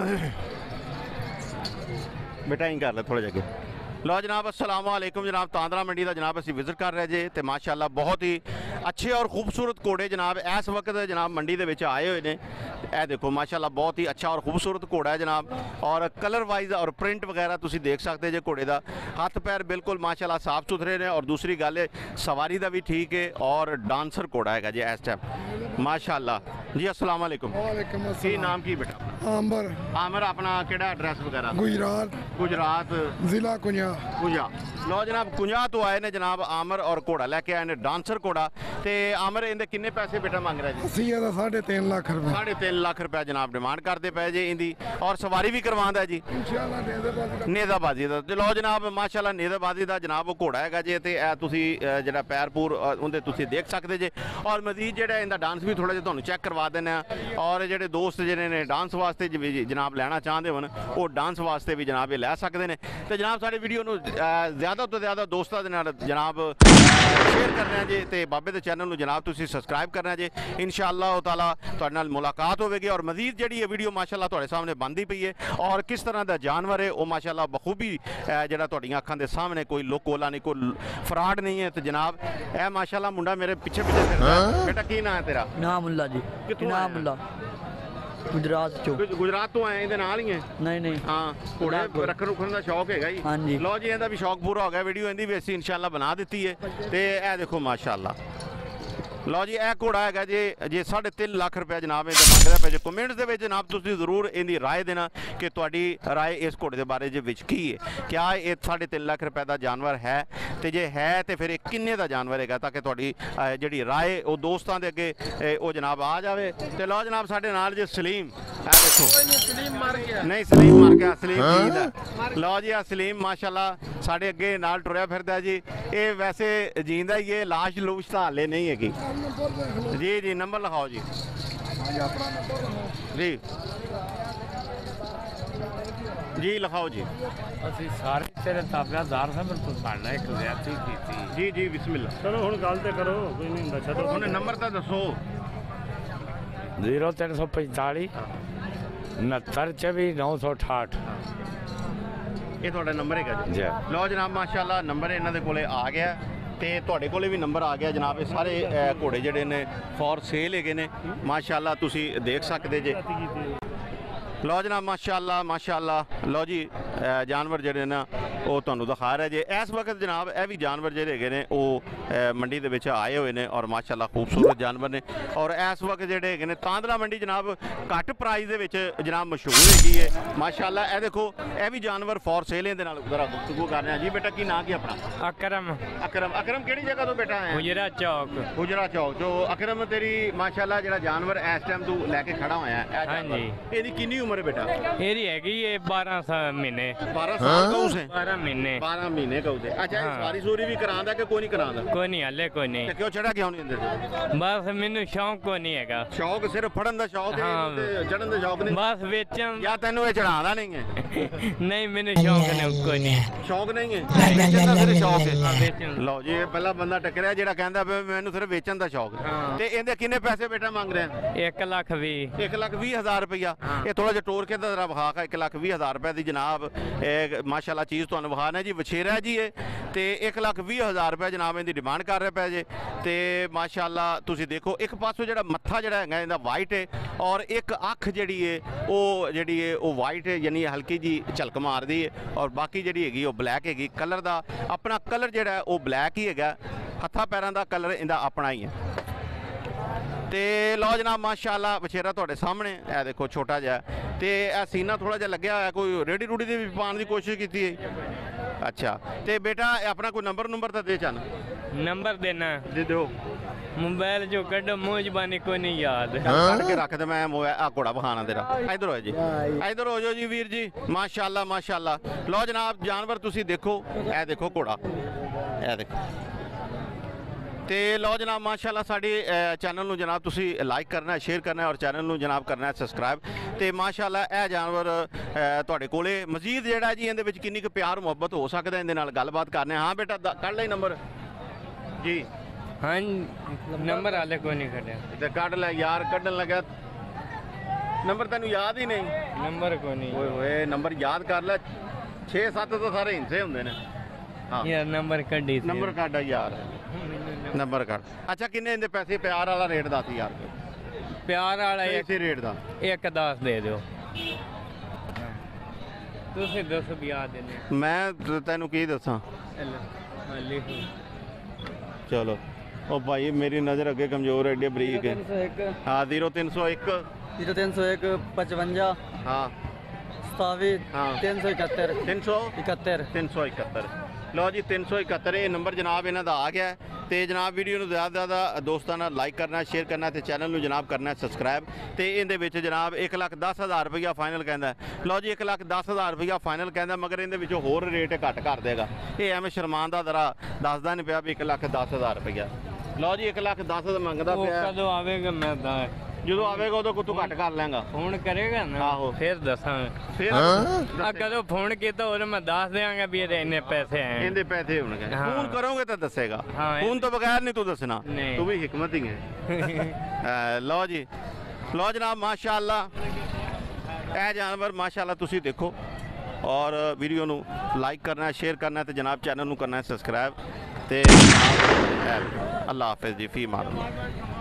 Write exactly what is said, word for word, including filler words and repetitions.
बेटा ही कर ले थोड़े जगह। लो जनाब अस्सलाम वालेकुम जनाब, तांदरा मंडी का जनाब असी विजिट कर रहे जे तो माशाअल्लाह बहुत ही अच्छे और खूबसूरत घोड़े जनाब इस वक्त जनाब मंडी के विच आए हुए हैं। यह देखो माशाअल्लाह बहुत ही अच्छा और खूबसूरत घोड़ा है जनाब, और कलर वाइज और प्रिंट वगैरह तुसी देख सकते जे घोड़े का हथ पैर बिल्कुल माशाअल्लाह साफ सुथरे ने, और दूसरी गल है सवारी का भी ठीक है और डांसर घोड़ा है जी इस टाइम माशाअल्लाह। जी अस्सलाम वालेकुम। की नाम की बेटा? आमर। आमर अपना केड़ा एड्रेस वगैरह? गुजरात। गुजरात जिला कुंजा। कुंजा। लो जनाब कुंजा तो आए ने जनाब आमर और घोड़ा लैके आए ने डांसर घोड़ा। ते आमर इनके किन्ने पैसे बेटा मांग रहा जी? अस्सी का साढ़े तीन लाख रुपए। साढ़े तीन लाख रुपया जनाब डिमांड करते पे जी इंदी, और सवारी भी करवांदा जी नेजाबाजी का। लो जनाब माशाअल्लाह नेजाबाजी का जनाब घोड़ा है जी, ते तुसी जेड़ा पैर पूर उनके तुसी देख सकते जे, और मजीद जेड़ा इनका डांस भी थोड़ा जिहा तुहानूं चेक करवा देना। और जेडे दोस्त जिन्हें ने डांस वास्ते जनाब लैना चाहते हो वो डांस वास्ते भी जनाब ये लै सकते हैं। तो जनाब साड़ी वीडियो नूं ज़्यादा तो ज़्यादा दोस्तों के नाल जनाब शेयर करना जे, ते बाबे के चैनल नूं जनाब तुसीं सबसक्राइब करना जे। इंशाअल्लाह ताला तुहाडे नाल मुलाकात होवेगी, और मजीद जिहड़ी वीडियो माशाअल्लाह तुहाडे सामने बनती पई है, और किस तरह का जानवर है वो माशाअल्लाह बखूबी जिहड़ा तुहाडीआं अखां दे सामने कोई लोकोला नहीं कोई फ्रॉड नहीं है। तो जनाब ए माशाअल्लाह मुंडा मेरे पिछे पिछे फिरदा है। बेटा की नाम है तेरा? नामुल्ला जी। कित्थों नामुल्ला गुजरात चो। गुजरात तो आए इहदे नाल ही है? नहीं नहीं हाँ घोड़े रखन रुखन का शौक है जी। हाँ जी। लो जी इहदा भी शौक पूरा हो गया, वीडियो इहदी भी असीं इंशाअल्लाह बना दी है। तो यह देखो माशाअल्लाह लो जी यह घोड़ा है जी जे साढ़े तीन लाख रुपया जनाब इहदा मंगदा पे। जो कमेंट्स दे विच जनाब तुसीं जरूर इहदी राय देना कि तुहाडी राय इस घोड़े के बारे जे विच की है, क्या ये साढ़े तीन लाख रुपए का जानवर है, तो जे है तो फिर ये किन्ने का जानवर है, ताकि तुहाडी जिहड़ी राय वो दोस्तों के अगे वो जनाब आ जाए। तो लो जनाब साडे नाल जे सलीम है देखो नहीं सलीम मर गया सलीम जींदा। लो जी आ सलीम माशाअल्लाह साढ़े अगे नाल टुरया फिरदा जी, ये वैसे जींदा ही है, लाश लूश तो हाले नहीं हैगी। जी जी नंबर लिखाओ जी। जी जी लिखाओ जी। ਅਸੀਂ ਸਾਰੇ ਤੇਰੇ ਤਾਬੇਦਾਰ ਸਾਂ, ਪਰ ਤੂੰ ਸਾਡਾ ਇੱਕ ਜ਼ਿਆਦਤੀ ਕੀਤੀ। जी जी बिस्मिल्लाह। ਚਲੋ ਹੁਣ ਗੱਲ ਤੇ ਕਰੋ, ਕੋਈ ਨਹੀਂ ਹੁੰਦਾ ਛੱਡੋ। ਉਹਨੇ ਨੰਬਰ ਤਾਂ ਦੱਸੋ। ਜ਼ੀਰੋ ਤਿੰਨ ਸੌ ਪੰਤਾਲੀ ਉਨੱਤਰ ਚੌਵੀ ਨੌ ਸੌ ਅਠਾਹਠ। ਇਹ ਤੁਹਾਡਾ ਨੰਬਰ ਹੈਗਾ ਜੀ? ਜੀ। ਲਓ ਜਨਾਬ ਮਾਸ਼ਾਅੱਲਾ ਨੰਬਰ ਇਹਨਾਂ ਦੇ ਕੋਲੇ ਆ ਗਿਆ, ਤੇ ਤੁਹਾਡੇ ਕੋਲੇ ਵੀ ਨੰਬਰ ਆ ਗਿਆ ਜਨਾਬ। ਇਹ ਸਾਰੇ ਘੋੜੇ ਜਿਹੜੇ ਨੇ ਫॉर ਸੇਲ ਹੈਗੇ ਨੇ ਮਾਸ਼ਾਅੱਲਾ, ਤੁਸੀਂ ਦੇਖ ਸਕਦੇ ਜੇ। लो जनाब माशाअल्लाह माशाअल्लाह। लो जी जानवर जेडे ना वो तुहानूं दिखा रहा जे इस वक्त जनाब यह भी जानवर जेडे हैगे ने वो मंडी दे विच आए हुए ने, और माशाअल्लाह खूबसूरत जानवर ने। और इस वक्त जेडे हैगे ने तांदरा मंडी जनाब घट प्राइस दे विच जनाब मशहूर हैगी है माशाअल्लाह। यह देखो यह भी जानवर फॉर सेल दे नाल जरा गुफ्तगू कर रहे हैं जी। बेटा की नाम की अपना? अकरम। अकरम। अकरम केड़ी जगह तो बेटा है? गुजरा चौक। गुजरा चौक। जो अकरम तेरी माशाअल्लाह जेड़ा जानवर इस टाइम तू लैके खड़ा होया है, हाँ जी। ਇਹਦੀ ਕਿੰਨੀ ਉਮਰ ਹੈ बेटा? ਇਹਦੀ ਹੈਗੀ ਇਹ ਬਾਰਾਂ ਸਾਲ ਮਹੀਨੇ। बारह साल का उसे? ਬਾਰਾਂ ਮਹੀਨੇ। बारह महीने का उसे। अच्छा हाँ। सवारी सूरी भी करांदा कि कोई नहीं करांदा? ਕੋਈ ਨਹੀਂ ਹਲੇ ਕੋਈ ਨਹੀਂ। ਤੇ ਕਿਉਂ ਚੜਾ ਕਿਉਂ ਨਹੀਂ ਦਿੰਦੇ? ਬਸ ਮੈਨੂੰ ਸ਼ੌਂਕ ਕੋਈ ਨਹੀਂ ਹੈਗਾ। ਸ਼ੌਕ ਸਿਰਫ ਫੜਨ ਦਾ ਸ਼ੌਕ ਹੈ ਹਾਂ। ਤੇ ਚੜਨ ਦਾ ਸ਼ੌਕ ਨਹੀਂ? ਬਸ ਵੇਚਣ ਜਾਂ ਤੈਨੂੰ ਇਹ ਚੜਾਉਂਦਾ ਨਹੀਂ ਹੈ? ਨਹੀਂ ਮੈਨੂੰ ਸ਼ੌਂਕ ਨਹੀਂ ਕੋਈ ਨਹੀਂ। ਸ਼ੌਕ ਨਹੀਂ ਹੈ, ਵੇਚਣ ਦਾ ਸਿਰਫ ਸ਼ੌਕ ਹੈ। ਵੇਚਣ। ਲਓ ਜੀ ਇਹ ਪਹਿਲਾ ਬੰਦਾ ਟੱਕਰਿਆ ਜਿਹੜਾ ਕਹਿੰਦਾ ਵੀ ਮੈਨੂੰ ਸਿਰਫ ਵੇਚਣ ਦਾ ਸ਼ੌਕ ਹੈ। ਹਾਂ। ਤੇ ਇਹਦੇ ਕਿੰਨੇ ਪੈਸੇ ਬੇਟਾ ਮੰਗ ਰਿਹਾ? ਇੱਕ ਲੱਖ ਵੀਹ। एक लाख भी हज़ार रुपया। ये थोड़ा जिहा टोर के जरा विखा का एक लाख भी हज़ार रुपये की जनाब माशाअल्लाह चीज़ तुहानूं विखाना जी। वछेरा जी है तो एक लाख भी हज़ार रुपये जनाब इहदी डिमांड कर रहे पे जे। तो माशाअल्लाह तुसीं देखो एक पासों जिहड़ा मत्था जिहड़ा हैगा इहदा वाइट है, और एक अख जिहड़ी है वो जिहड़ी है वो वाइट है, यानी हल्की जी झलक मारदी है, और बाकी जिहड़ी हैगी वो ब्लैक हैगी। कलर दा अपना कलर जिहड़ा है वो ब्लैक ही हैगा, हत्थां पैरां दा कलर इहदा अपना ही है। तो लो जनाब माशाअल्लाह बछेरा तुहाडे सामने है देखो छोटा जिहा, तो यह सीना थोड़ा जिहा लग्या होया, कोई रेडी रूडी दे भी पाने की कोशिश की है? अच्छा तो बेटा अपना कोई नंबर नंबर तो दे चल। नंबर देना दे दो। मोबाइल जो कड्डो मुंह जबानी कोई नहीं याद। कट के रख दे, मैं आ घोड़ा बखाना तेरा। इधर हो जी, इधर हो जाओ जी वीर जी। माशाअल्लाह माशाअल्लाह। लो जनाब जानवर तुसी देखो, ए देखो घोड़ा, ए देखो। तो लो जनाब माशाअल्लाह साड़ी चैनल में जनाब तुसी लाइक करना है, शेयर करना है, और चैनल में जनाब करना है सबसक्राइब। तो माशाअल्लाह यह जानवर तुहाडे कोले मजीद जिहड़ा जी इहदे विच किन्नी क प्यार मुहब्बत हो सकदा इहदे नाल गलबात करने। हाँ बेटा कढ़ ले नंबर जी। हाँ नंबर हाले कोई नहीं कढ़िया। तो कढ़ ले यार, कढ़न लगा ਨੰਬਰ ਤੈਨੂੰ ਯਾਦ ਹੀ ਨਹੀਂ? ਨੰਬਰ ਕੋ ਨਹੀਂ ਓਏ ਹੋਏ ਨੰਬਰ ਯਾਦ ਕਰ ਲੈ। ਛੇ ਸੱਤ ਤਾਂ ਸਾਰੇ ਹਿੰਸੇ ਹੁੰਦੇ ਨੇ। ਹਾਂ ਯਾਰ ਨੰਬਰ ਕੱਢੀ ਸੀ ਨੰਬਰ ਕੱਢ ਯਾਰ, ਨੰਬਰ ਕੱਢ। ਅੱਛਾ ਕਿੰਨੇ ਇਹਦੇ ਪੈਸੇ? ਪਿਆਰ ਵਾਲਾ ਰੇਟ ਦੱਸ ਯਾਰ, ਪਿਆਰ ਵਾਲਾ ਇੱਕ ਇਸੇ ਰੇਟ ਦਾ ਇੱਕ ਦਸ ਦੇ ਦਿਓ। ਤੁਸੀਂ ਦੱਸੋ ਵਿਆਹ ਦੇਣੇ। ਮੈਂ ਤ- ਤੈਨੂੰ ਕੀ ਦੱਸਾਂ। ਹਾਂ ਲਿਖੋ। ਚਲੋ ਉਹ ਭਾਈ ਮੇਰੀ ਨਜ਼ਰ ਅੱਗੇ ਕਮਜ਼ੋਰ ਹੈ, ਏਡੇ ਬਰੀਕ ਹੈ। ਹਾਂ ਜ਼ੀਰੋ ਤਿੰਨ ਸੌ ਇੱਕ जीरो तीन सौ एक पचवंजा ਹਾਂ सतावी हाँ। तीन सौ इकहत्तर ਤਿੰਨ ਸੌ इकहत्तर ਤਿੰਨ ਸੌ ਇਕਹੱਤਰ। ਲਓ ਜੀ ਤਿੰਨ ਸੌ ਇਕਹੱਤਰ ਇਹ ਨੰਬਰ ਜਨਾਬ ਇਹਨਾਂ ਦਾ ਆ ਗਿਆ ਹੈ। ਤੇ ਜਨਾਬ ਵੀਡੀਓ ਨੂੰ ਜ਼ਿਆਦਾ ਤੋਂ ਜ਼ਿਆਦਾ ਦੋਸਤਾਂ ਨਾਲ ਲਾਈਕ ਕਰਨਾ, ਸ਼ੇਅਰ ਕਰਨਾ ਤੇ ਚੈਨਲ ਨੂੰ ਜਨਾਬ ਕਰਨਾ ਸਬਸਕ੍ਰਾਈਬ। ਤੇ ਇਹਦੇ ਵਿੱਚ ਜਨਾਬ ਇੱਕ ਲੱਖ ਦਸ ਹਜ਼ਾਰ ਰੁਪਈਆ ਫਾਈਨਲ ਕਹਿੰਦਾ। ਲਓ ਜੀ ਇੱਕ ਲੱਖ ਦਸ ਹਜ਼ਾਰ ਰੁਪਈਆ ਫਾਈਨਲ ਕਹਿੰਦਾ, ਮਗਰ ਇਹਦੇ ਵਿੱਚੋਂ ਹੋਰ ਰੇਟ ਘੱਟ ਕਰ ਦੇਗਾ। ਇਹ ਐਵੇਂ ਸ਼ਰਮਾਨ ਦਾ ਦਰਾ ਦੱਸਦਾ ਨਹੀਂ ਪਿਆ ਵੀ ਇੱਕ ਲੱਖ ਦਸ ਹਜ਼ਾਰ ਰੁਪਈਆ। ਲਓ ਜੀ ਇੱਕ ਲੱਖ ਦਸ ਮੰਗਦਾ ਉਹ ਪਿਆ। ਕਦੋਂ ਆਵੇਗਾ? ਮੈਂ ਤਾਂ ਜਦੋਂ ਆਵੇਗਾ ਉਦੋਂ ਤੂੰ ਘੱਟ ਕਰ ਲੈਂਗਾ। ਫੋਨ ਕਰੇਗਾ ਨਾ ਆਹੋ। ਫਿਰ ਦੱਸਾਂਗੇ। ਫਿਰ ਆ ਕਦੋਂ ਫੋਨ ਕੀਤਾ ਉਹ ਮੈਂ ਦੱਸ ਦਿਆਂਗਾ ਵੀ ਇਹਦੇ ਇੰਨੇ ਪੈਸੇ ਆਏ। ਇਹਦੇ ਪੈਸੇ ਹੋਣਗੇ। ਹਾਂ। ਫੋਨ ਕਰੋਗੇ ਤਾਂ ਦੱਸੇਗਾ। ਹਾਂ। ਫੋਨ ਤੋਂ ਬਗੈਰ ਨਹੀਂ ਤੂੰ ਦੱਸਣਾ। ਨਹੀਂ। ਤੂੰ ਵੀ ਹਿਕਮਤ ਹੀ ਹੈ। ਅਹ ਲਓ ਜੀ, ਲਓ ਜਨਾਬ ਮਾਸ਼ਾਅੱਲਾ ਇਹ ਜਾਨਵਰ ਮਾਸ਼ਾਅੱਲਾ ਤੁਸੀਂ ਦੇਖੋ। ਔਰ ਵੀਡੀਓ ਨੂੰ ਲਾਈਕ ਕਰਨਾ, ਸ਼ੇਅਰ ਕਰਨਾ ਤੇ ਜਨਾਬ ਚੈਨਲ ਨੂੰ ਕਰਨਾ ਸਬਸਕ੍ਰਾਈਬ। ਤੇ ਅੱਲਾਹ ਹਾਫਿਜ਼ ਜੀ, ਫੀ ਮਾਰ।